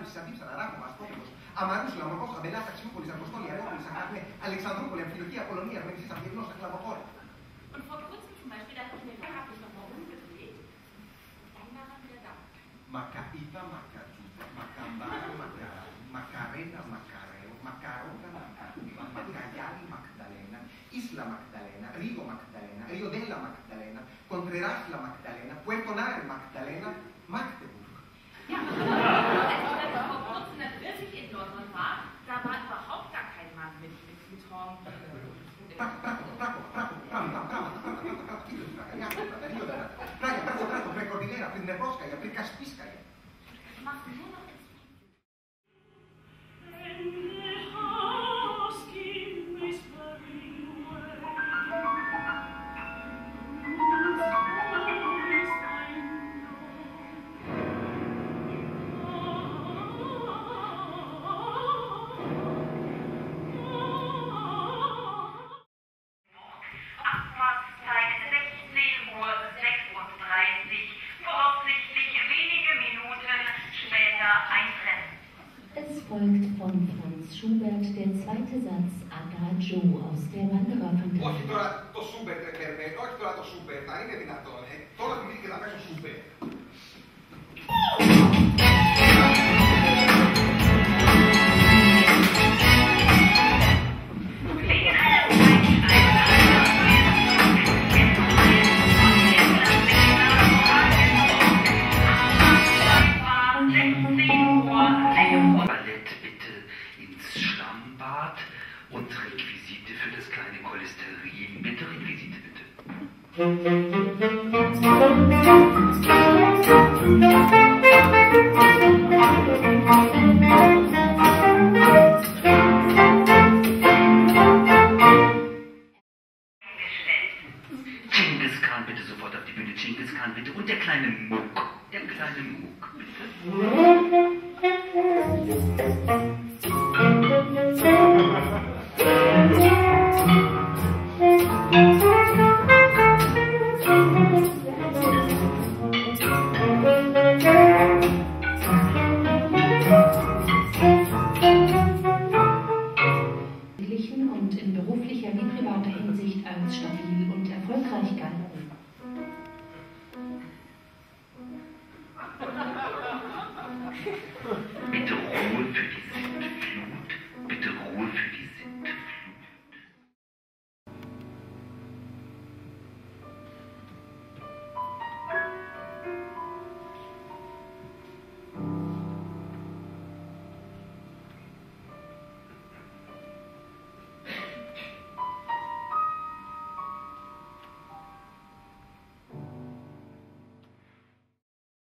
της Αντίψης, Αναράκομα, Αστρόπεδος, Αμαρούς, Λαμοκός, Αμπελάς, Αξιούπολης, Αποστόλη, Αερόπολης, Ακάπνε, Αλεξανδρούπολη, Αμφιλοχία, Απολωνία, Αρμενιστής, Αυγενός, Ακλαβοχώρα. Und vor kurzem zum Beispiel, da habe ich mir Fahrrad noch mal umgedreht und dann war er wieder da. Μακαΐβα, Μακατζούβα, Μακαμπάρα, Μακαρένα, Μακαρέο, Μακαρόνα, Μακαρούβα, Μακαγιάννη, Μαγδαλένα, Ίσλα Μαγδαλένα, Ρίγο Μαγδαλένα, Ριοντέλα Μαγδαλένα, Κοντρεράσλα Μαγδαλένα, Puerto-Nare Magdalena, Magdeburg. Ja, als ich dann vor kurzem dann wirklich in London war, da war überhaupt gar kein Mann mit Tom. Прекордилера, Приднепровская, Прикаспийская. Machst nur noch Es folgt von Franz Schubert der zweite Satz Adagio aus der Wandererfantasie. Όχι τώρα το Schubert, όχι τώρα το Schubert, αν είναι δυνατόν. Τώρα θυμήθηκε να πέσω Schubert. Und Requisite für das kleine Cholesterin. Bitte, Requisite, bitte. Genghis Khan, bitte sofort auf die Bühne. Genghis Khan, bitte. Und der kleine Muck. Der kleine Muck, bitte. Und in beruflicher wie privater Hinsicht als stabil und erfolgreich galten.